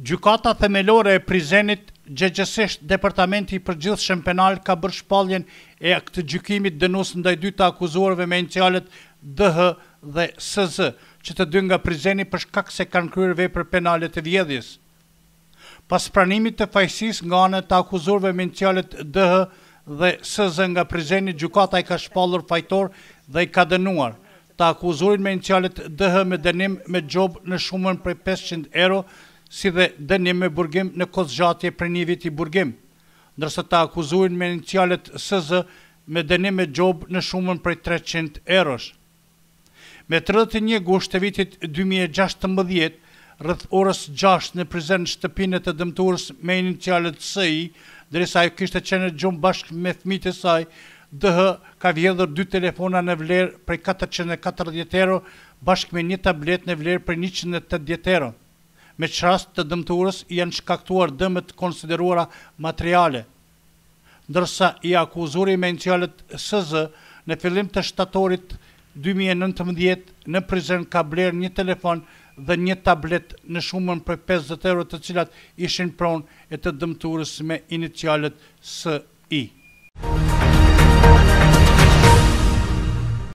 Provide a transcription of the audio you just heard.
Gjykata themelore e Prizrenit, gjëgjësisht Departamenti i Përgjithshëm Penal ka bërë shpalljen e këtë gjykimit dënues ndaj dy të akuzuarve me inicialet DH dhe SZ, që të dy nga Prizreni për shkak se kanë kryer vepra penale të vjedhjes. Pas pranimit të fajësisë nga ana e të akuzuarve me inicialet DH dhe SZ nga Prizreni, gjykata i ka shpallur fajtor dhe i ka dënuar të akuzuarin me inicialet DH me dënim me gjobë në shumën prej 500 euro, si dhe dënim me burgim në kozgjatje prej 1 viti burgim, ndërsa të akuzuarin me inicialet SZ me dënim me gjobë në shumën prej 300 eurosh. Me 31 gusht të vitit 2016, rreth orës 6 në Prizren shtëpinë të dëmtuarës me inicialet SI, derisa ajo kishte qenë gjumë bashkë me fëmijët e saj, DH ka vjedhur 2 telefona në vlerë prej 440 euro bashkë me një tablet në vlerë prej 180 euro. Me që rast të dëmtuarës janë shkaktuar dëmet konsideruara materiale, ndërsa i akuzuri me inicialet SZ në fillim të shtatorit 2019 në Prizren ka bler një telefon dhe një tablet në shumën për 50 euro, të cilat ishin pronë e të dëmtuarës me inicialet SI.